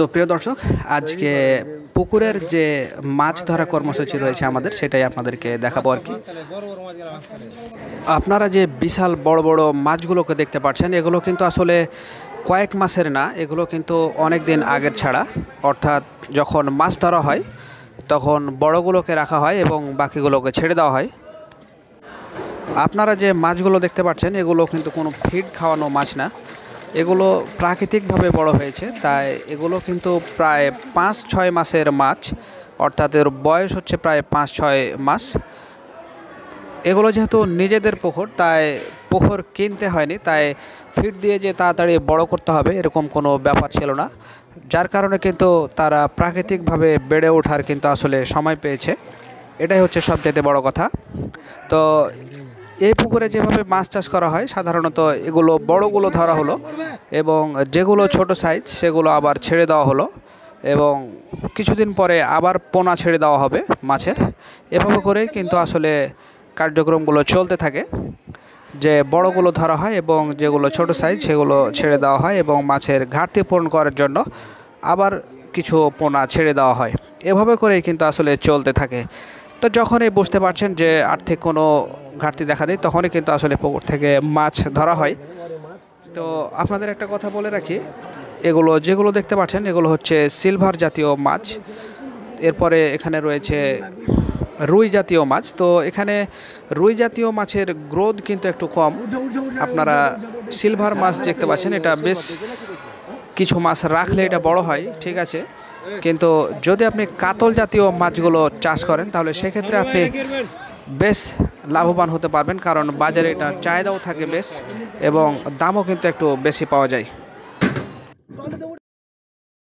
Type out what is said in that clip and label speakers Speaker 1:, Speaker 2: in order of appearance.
Speaker 1: তো প্রিয় দর্শক, আজকে পুকুরের যে মাছ ধরা কর্মসূচি রয়েছে আমাদের, সেটাই আপনাদেরকে দেখাবো আর কি। আপনারা যে বিশাল বড় বড় মাছগুলোকে দেখতে পাচ্ছেন, এগুলো কিন্তু আসলে কয়েক মাসের না, এগুলো কিন্তু অনেক দিন আগের ছাড়া। অর্থাৎ যখন মাছ ধরা হয় তখন বড়গুলোকে রাখা হয় এবং বাকিগুলোকে ছেড়ে দেওয়া হয়। আপনারা যে মাছগুলো দেখতে পাচ্ছেন, এগুলো কিন্তু কোনো ফিড খাওয়ানো মাছ না, এগুলো প্রাকৃতিকভাবে বড় হয়েছে। তাই এগুলো কিন্তু প্রায় 5-6 মাসের মাছ, অর্থাৎ এর বয়স হচ্ছে প্রায় 5-6 মাস। এগুলো যেহেতু নিজেদের পুকুর, তাই পুকুর কিনতে হয়নি, তাই ফিড দিয়ে যে তাড়াতাড়ি বড় করতে হবে এরকম কোনো ব্যাপার ছিল না, যার কারণে কিন্তু তারা প্রাকৃতিকভাবে বেড়ে ওঠার কিন্তু আসলে সময় পেয়েছে। এটাই হচ্ছে সবচেয়ে বড় কথা। তো এই পুকুরে যেভাবে মাছ চাষ করা হয়, সাধারণত এগুলো বড়গুলো ধরা হলো এবং যেগুলো ছোট সাইজ সেগুলো আবার ছেড়ে দেওয়া হলো এবং কিছুদিন পরে আবার পোনা ছেড়ে দেওয়া হবে মাছের। এভাবে করেই কিন্তু আসলে কার্যক্রমগুলো চলতে থাকে, যে বড়গুলো ধরা হয় এবং যেগুলো ছোট সাইজ সেগুলো ছেড়ে দেওয়া হয় এবং মাছের ঘাটতি পূরণ করার জন্য আবার কিছু পোনা ছেড়ে দেওয়া হয়। এভাবে করেই কিন্তু আসলে চলতে থাকে। তো যখনই বুঝতে পারছেন যে আর্থিক কোনো ঘাটতি দেখা দেয়, তখনই কিন্তু আসলে পুকুর থেকে মাছ ধরা হয়। তো আপনাদের একটা কথা বলে রাখি, যেগুলো দেখতে পাচ্ছেন এগুলো হচ্ছে সিলভার জাতীয় মাছ। এরপরে এখানে রয়েছে রুই জাতীয় মাছ। তো এখানে রুই জাতীয় মাছের গ্রোথ কিন্তু একটু কম। আপনারা সিলভার মাছ দেখতে পাচ্ছেন, এটা বেশ কিছু মাছ রাখলে এটা বড় হয়, ঠিক আছে, কিন্তু যদি আপনি কাতল জাতীয় মাছগুলো চাষ করেন তাহলে সেক্ষেত্রে আপনি বেশ লাভবান হতে পারবেন, কারণ বাজারে এটা চাহিদাও থাকে বেশ এবং দামও কিন্তু একটু বেশি পাওয়া যায়।